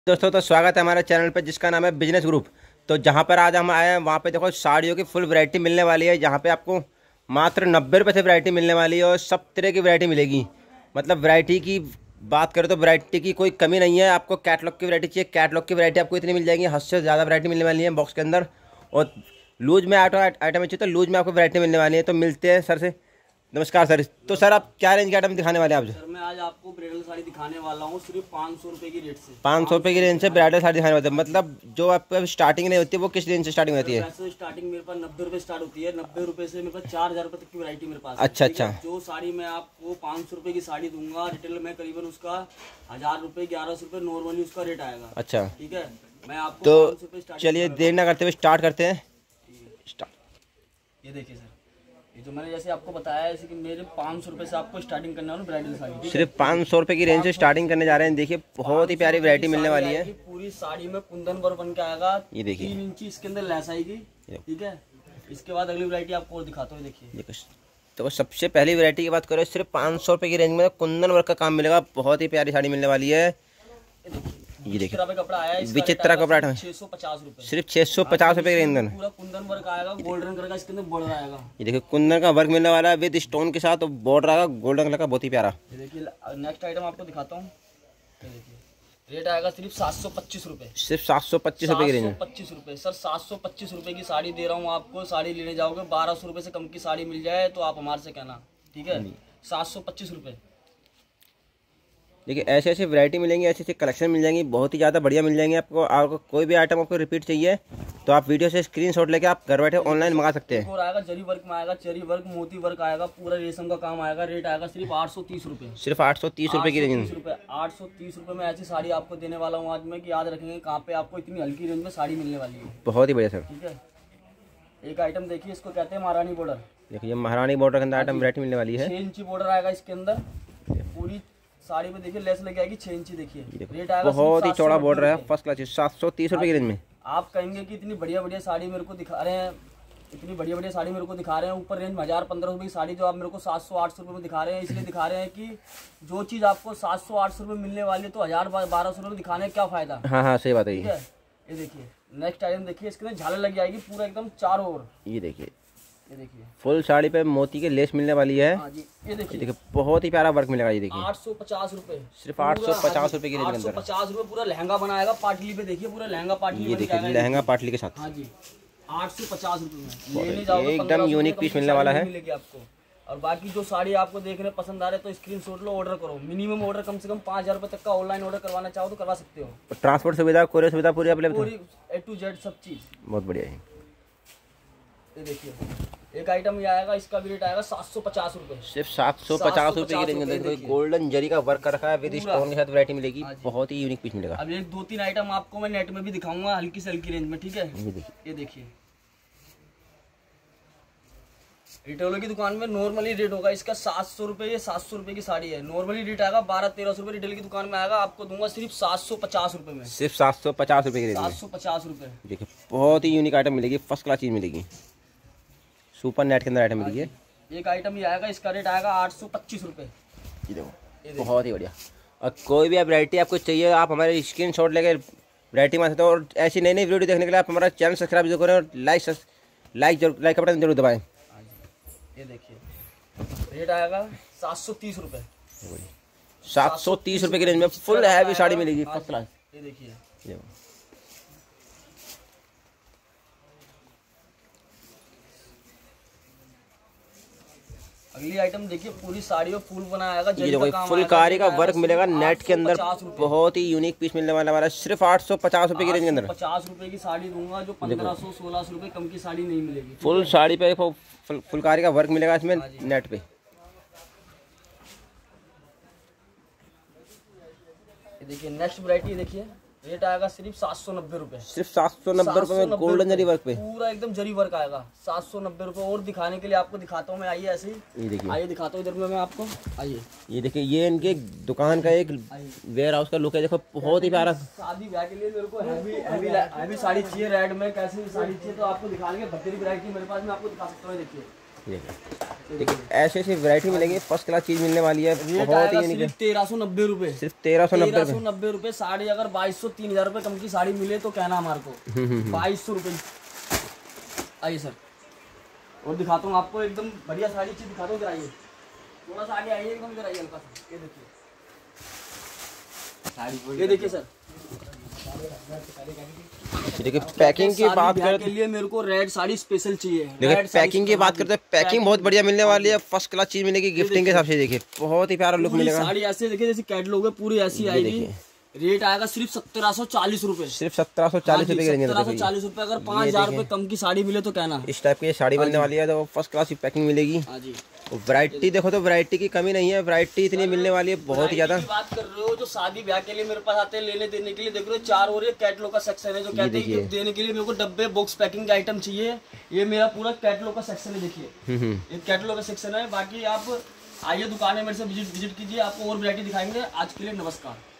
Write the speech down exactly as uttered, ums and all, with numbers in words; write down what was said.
दोस्तों तो स्वागत है हमारे चैनल पे जिसका नाम है बिजनेस ग्रुप। तो जहाँ पर आज हम आए हैं वहाँ पे देखो साड़ियों की फुल वैरायटी मिलने वाली है। जहाँ पे आपको मात्र नब्बे रुपये से वैरायटी मिलने वाली है और सब तरह की वैरायटी मिलेगी। मतलब वैरायटी की बात करें तो वैरायटी की कोई कमी नहीं है। आपको कैटलॉग की वैरायटी चाहिए, कैटलॉग की वैरायटी आपको इतनी मिल जाएगी, हद से ज़्यादा वैरायटी मिलने वाली है बॉक्स के अंदर। और लूज में आइटम आइटम चाहिए तो लूज में आपको वैरायटी मिलने वाली है। तो मिलते हैं सर से। नमस्कार सर। तो सर आप क्या रेंज के आइटम दिखाने वाले हैं आप? सर मैं आज आपको ब्राइडल साड़ी दिखाने वाला हूँ सिर्फ पाँच सौ रुपए की रेट से। पाँच सौ रुपये की रेंज से ब्राइडल साड़ी दिखाने वाले हैं। मतलब जो आपको स्टार्टिंग नहीं होती है वो किस रेंज से स्टार्टिंग होती है? वैसे स्टार्टिंग मेरे पास नब्बे रुपए स्टार्ट होती है। नब्बे रुपए से मेरे पास चार हजार रुपए तक की वैरायटी मेरे पास है। अच्छा अच्छा। जो साड़ी मैं आपको पाँच सौ रुपए की साड़ी दूंगा रिटेल में करीबन उसका हजार रुपए ग्यारह सौ रुपए नॉर्मली उसका रेट आएगा। अच्छा ठीक है, मैं आपको तो चलिए देर ना करते हुए स्टार्ट करते हैं। ये देखिए सर, ये जो मैंने जैसे आपको बताया है कि मेरे पाँच सौ रुपए से आपको स्टार्टिंग करने वाला ब्राइडल साड़ी। सिर्फ पाँच सौ रुपए की रेंज से स्टार्टिंग करने जा रहे हैं। देखिए बहुत ही प्यारी वैरायटी मिलने वाली है। पूरी साड़ी में कुंदन वर्क बन के आएगा। ये देखिए तीन इंची इसके अंदर लेस आएगी। ठीक है, इसके बाद अगली वैरायटी आपको और दिखाता हूँ। देखिए तो सबसे पहली वैरायटी की बात करें, सिर्फ पाँच सौ रुपए की रेंज में कुंदन वर्क का काम मिलेगा। बहुत ही प्यारी साड़ी मिलने वाली है। ये देखिए कपड़ा आया है, विचित्र कपड़ा है, छह सौ पचास रुपए, सिर्फ छह सौ पचास रुपए के अंदर पूरा कुंदन वर्क आएगा। गोल्डन कलर का इसके अंदर बॉर्डर आएगा। ये देखिए कुंदन का वर्क मिलने वाला है विद स्टोन के साथ, बॉर्डर आएगा गोल्डन कलर का, बहुत ही प्यारा। ये देखिए नेक्स्ट आइटम आपको दिखाता हूँ। रेट आएगा सिर्फ सात सौ पच्चीस रुपए। सिर्फ सात सौ पच्चीस रुपए की रेंज। पच्चीस रुपए सर, सात सौ पच्चीस रुपए की साड़ी दे रहा हूँ आपको। साड़ी लेने जाओगे बारह सौ रुपए से कम की साड़ी मिल जाए तो आप हमारे से कहना। ठीक है, सात सौ पच्चीस रुपए। देखिए ऐसे ऐसे वैरायटी मिलेंगी, ऐसे ऐसे कलेक्शन मिल जाएंगी, बहुत ही ज़्यादा बढ़िया मिल जाएंगे आपको। आपको कोई भी आइटम आपको रिपीट चाहिए तो आप वीडियो से स्क्रीनशॉट लेके आप घर बैठे ऑनलाइन मंगा सकते हैं। और आएगा जरी वर्क में आएगा, जरी वर्क मोती वर्क आएगा, पूरा रेशम का काम आएगा। रेट आएगा सिर्फ आठ सौ तीस रुपए। सिर्फ आठ सौ तीस रुपए की रेंज। आठ सौ तीस रुपए में ऐसी साड़ी आपको देने वाला हूँ आज मैं कि याद रखेंगे कहाँ पे आपको इतनी हल्की रेंज में साड़ी मिलने वाली है। बहुत ही बढ़िया सर। ठीक है, एक आइटम देखिए, इसको कहते हैं महारानी बॉर्डर। देखिए महारानी बॉर्डर के अंदर आइटम वैरायटी मिलने वाली है। छह इंची बॉर्डर आएगा इसके अंदर। पूरी साड़ी में देखिए लेस लग आएगी छह इंची। देखिए रेट आएगा बहुत ही चौड़ा बॉर्डर है, फर्स्ट क्लास, सात सौ तीस रुपए की रेंज में। आप कहेंगे कि इतनी बढ़िया बढ़िया साड़ी मेरे को दिखा रहे हैं, इतनी बढ़िया बढ़िया साड़ी मेरे को दिखा रहे हैं ऊपर रेंज में हजार पंद्रह रुपए की साड़ी जो आप मेरे को सात सौ आठ सौ रुपए में दिखा रहे हैं। इसलिए दिखा रहे हैं कि जो चीज आपको सात सौ आठ सौ रुपए मिलने वाली है तो हजार बारह सौ रुपए दिखाने का क्या फायदा। हाँ हाँ सही बात है। ये देखिए नेक्स्ट आइटम देखिए, इसके अंदर झालर लगी आएगी पूरा एकदम चारों ओर। ये देखिए ये देखिए फुल साड़ी पे मोती के लेस मिलने वाली है। हाँ जी, ये देखिए देखिए बहुत ही प्यारा वर्क मिलेगा। ये देखिए आठ सौ पचास रुपए, सिर्फ आठ सौ पचास रुपए की रेंज के अंदर। पचास रुपए पूरा लहंगा बनाएगा पाटली पे। देखिए पूरा लहंगा पाटली। ये देखिए लहंगा पाटली के साथ। हाँ जी, आठ सौ पचास रुपए में लेने जाओगे एकदम यूनिक पीस मिलने वाला है। मिलेगी आपको। और बाकी जो साड़ी आपको देखने पसंद आ रहे तो स्क्रीनशॉट लो, ऑर्डर करो। मिनिमम ऑर्डर कम से कम पाँच हजार रुपए तक का ऑनलाइन ऑर्डर करवाना चाहो तो करवा सकते हो। ट्रांसपोर्ट सुविधा, कोरियर सुविधा पूरी अवेलेबल, पूरी ए टू जेड सब चीज बहुत बढ़िया है। ये देखिए एक आइटम ये आएगा, इसका भी रेट आएगा सात सौ पचास रुपए। सिर्फ सात सौ पचास रुपए की रेंज में गोल्डन जरी का वर्क कर रखा है विद स्टोन के साथ वैरायटी मिलेगी। बहुत ही यूनिक पीस मिलेगा। अब एक दो तीन आइटम आपको मैं नेट में भी दिखाऊंगा हल्की से हल्की रेंज में। ठीक है, ये देखिए रिटेलर की दुकान में नॉर्मली रेट होगा इसका सात सौ रुपए। ये सात सौ रुपए की साड़ी है, नॉर्मली रेट आएगा बारह तेरह सौ रुपए। रिटेल की दुकान में आएगा, आपको दूंगा सिर्फ सात सौ पचास रुपए में। सिर्फ सात सौ पचास रुपए की रेंज। सात सौ पचास रुपए। देखिए बहुत ही यूनिक आइटम मिलेगी, फर्स्ट क्लास चीज मिलेगी। सुपर नेट के अंदर आइटम मिलेगी। एक आइटम ये आएगा, इसका रेट आएगा आठ सौ पच्चीस रुपए। ये देखो बहुत ही बढ़िया। और कोई भी वैरायटी आपको चाहिए आप हमारे स्क्रीन शॉट लेकर वैरायटी में सकते हो। और ऐसी नई नई वीडियो देखने के लिए आप हमारा चैनल सब्सक्राइब जरूर करें और लाइक लाइक जरूर लाइक का बटन जरूर दबाएं। ये देखिए रेट आएगा सात सौ तीस रुपए। सात सौ तीस रुपए की रेंज में फुल हैवी साड़ी मिलेगी फर्स्ट क्लास। ये देखिए अगली आइटम देखिए, पूरी साड़ी और फूल बना आएगा। ये देखो फुलकारी का वर्क मिलेगा नेट के अंदर, बहुत ही यूनिक पीस मिलने वाला है। सिर्फ आठ सौ पचास रुपए की रेंज के अंदर पचास रुपए की साड़ी दूंगा जो पंद्रह सौ सोलह सौ रुपए कम की साड़ी नहीं मिलेगी। फुल साड़ी पे फुलकारी का वर्क मिलेगा इसमें नेट पे। देखिए नेक्स्ट वैरायटी देखिए, रेट आएगा सिर्फ सात सौ नब्बे रुपए। सिर्फ सात सौ नब्बे रुपए में गोल्डन जरी वर्क पे पूरा एकदम जरी वर्क आएगा। सात सौ नब्बे रुपए। और दिखाने के लिए आपको दिखाता हूँ मैं, आइए ऐसे ही। ये देखिए आइए दिखाता हूँ इधर में मैं आपको, आइए। ये देखिए ये इनके दुकान का एक वेयर हाउस का लुक है। देखो बहुत ही प्यारा। शादी ब्याह के लिए मेरे को हैवी हैवी हैवी साड़ी चाहिए, रेड में कैसी साड़ी चाहिए तो आपको दिखा लेंगे। भद्री वैरायटी मेरे पास, मैं आपको दिखा सकता हूँ। देखिए देखिए ऐसे ऐसी वैरायटी मिलेगी, फर्स्ट क्लास चीज मिलने वाली है। बहुत ही सिर्फ तेरह सौ नब्बे रुपए, सिर्फ तेरह सौ नब्बे सौ नब्बे रुपए साड़ी। अगर बाईस सौ तीन हजार रुपए कम की साड़ी मिले तो कहना हमारे को बाईस सौ रुपए। आइए सर और दिखाता हूँ आपको एकदम बढ़िया साड़ी चीज दिखाता हूँ। आइए थोड़ा सा आगे आइए, एकदम आइए हल्का सा। ये देखिए साड़ी, ये देखिए सर। देखिए पैकिंग की बात करें के लिए मेरे को रेड साड़ी स्पेशल चाहिए। देखिए पैकिंग की बात करते हैं, पैकिंग बहुत बढ़िया मिलने वाली है, फर्स्ट क्लास चीज मिलेगी गिफ्टिंग के हिसाब से। देखिए बहुत ही प्यारा लुक मिलेगा। साड़ी ऐसे देखिए जैसे कैटलॉग है, पूरी ऐसी आएगी। रेट आएगा सिर्फ सत्रह सौ चालीस रूपए, सिर्फ सत्रह सौ चालीस रुपए की सत्रह सौ चालीस रूपए। अगर पाँच हजार रूपए कम की साड़ी मिले तो कहना। इस टाइप की ये साड़ी मिलने वाली है, तो फर्स्ट क्लास की पैकिंग मिलेगी। हाँ जी। वैरायटी देखो तो वैरायटी की कमी नहीं है, वैरायटी इतनी मिलने वाली है बहुत ही ज्यादा। बात कर रहे हो जो शादी ब्याह के लिए मेरे पास आते हैं लेने देने के लिए, देख रहे हो चार और ये कैटलॉग का सेक्शन है। जो कहते हैं गिफ्ट देने के लिए मेरे को डब्बे बॉक्स पैकिंग के आइटम चाहिए, ये मेरा पूरा कैटलॉग का सेक्शन है। देखिए ये कैटलॉग का सेक्शन है। बाकी आप आइए दुकान में मेरे से विजिट विजिट कीजिए, आपको और वैरायटी दिखाएंगे। आज के लिए नमस्कार।